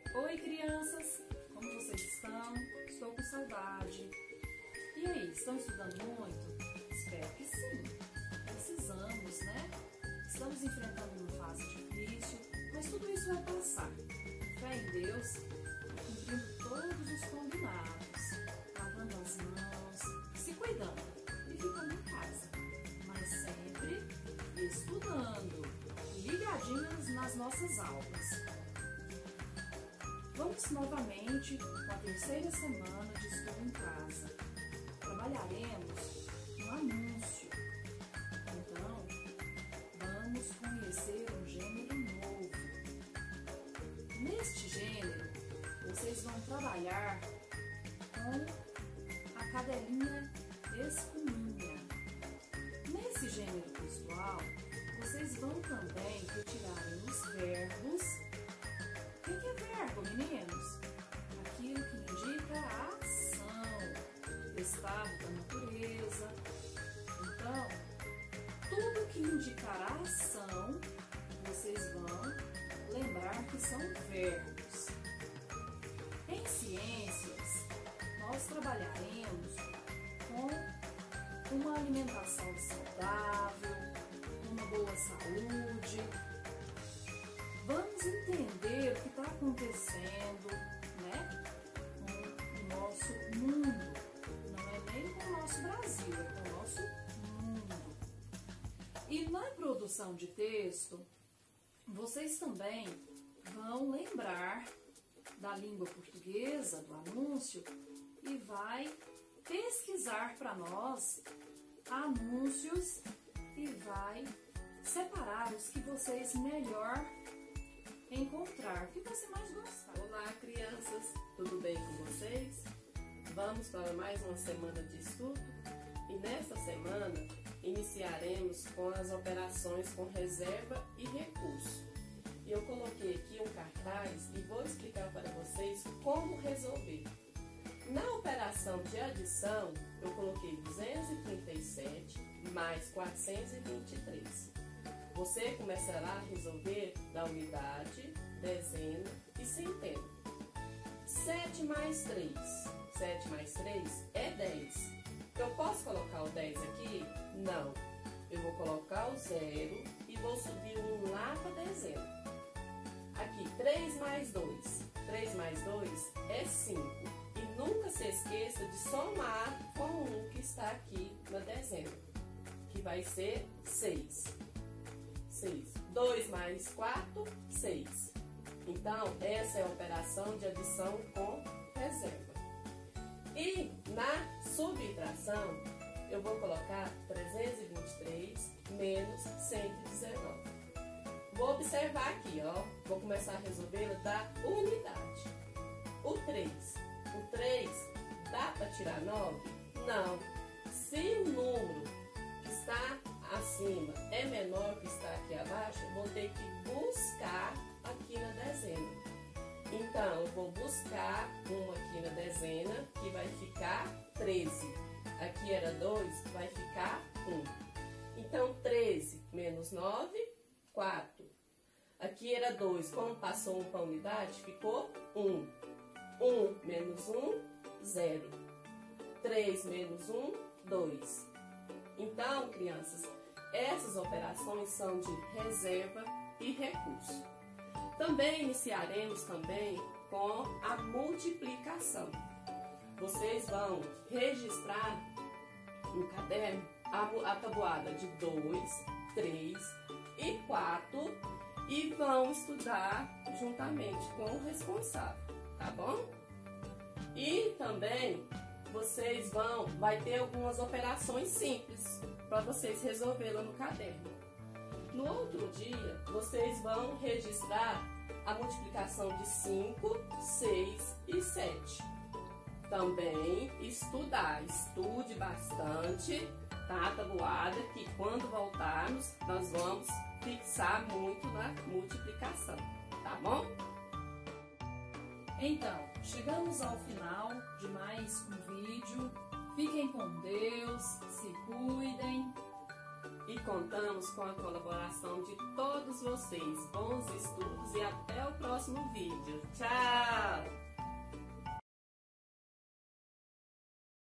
Oi, crianças! Como vocês estão? Estou com saudade. E aí, estão estudando muito? Espero que sim. Precisamos, né? Estamos enfrentando uma fase difícil, mas tudo isso vai passar. Fé em Deus, cumprindo todos os combinados, lavando as mãos, se cuidando e ficando em casa, mas sempre estudando, ligadinhos nas nossas aulas. Vamos novamente com a terceira semana de estudo em casa. Trabalharemos um anúncio. Então, vamos conhecer um gênero novo. Neste gênero, vocês vão trabalhar com a cadelinha espuminha. Nesse gênero textual, vocês vão também retirarem os verbos. O que é verbo, meninos? Aquilo que indica a ação, estado da natureza. Então, tudo que indicar a ação, vocês vão lembrar que são verbos. Em ciências, nós trabalharemos com uma alimentação saudável, uma boa saúde. Vamos entender o que está acontecendo, né, com o nosso mundo. Não é nem com o nosso Brasil, é com o nosso mundo. E na produção de texto, vocês também vão lembrar da língua portuguesa, do anúncio, e vai pesquisar para nós anúncios e vai separar os que vocês melhor encontrar, o que você mais gostar. Olá, crianças, tudo bem com vocês? Vamos para mais uma semana de estudo e nesta semana iniciaremos com as operações com reserva e recurso. E eu coloquei aqui um cartaz e vou explicar para vocês como resolver. Na operação de adição, eu coloquei 237 mais 423. Você começará a resolver da unidade, dezena e centena. 7 mais 3. 7 mais 3 é 10. Eu posso colocar o 10 aqui? Não. Eu vou colocar o 0 e vou subir o 1 lá para a dezena. Aqui, 3 mais 2. 3 mais 2 é 5. E nunca se esqueça de somar com o 1 que está aqui na dezena, que vai ser 6. 6. 2 mais 4, 6. Então, essa é a operação de adição com reserva. E na subtração, eu vou colocar 323 menos 119. Vou observar aqui, ó. Vou começar a resolver da unidade. O 3. O 3, dá para tirar 9? Não. Se o número que está acima é menor que está aqui abaixo, eu vou ter que buscar aqui na dezena. Então, eu vou buscar 1 aqui na dezena, que vai ficar 13. Aqui era 2, vai ficar 1. Então, 13 menos 9, 4. Aqui era 2, como passou 1 para a unidade, ficou 1. 1 menos 1, 0. 3 menos 1, 2. Então, crianças, essas operações são de reserva e recurso. Também iniciaremos com a multiplicação. Vocês vão registrar no caderno a tabuada de 2, 3 e 4 e vão estudar juntamente com o responsável, tá bom? E também vocês vai ter algumas operações simples para vocês resolvê-la no caderno. No outro dia, vocês vão registrar a multiplicação de 5, 6 e 7. Também estudar, estude bastante, tá? A tabuada, que quando voltarmos, nós vamos fixar muito na multiplicação, tá bom? Então, chegamos ao final de mais um vídeo. Fiquem com Deus, se cuidem. E contamos com a colaboração de todos vocês. Bons estudos e até o próximo vídeo. Tchau!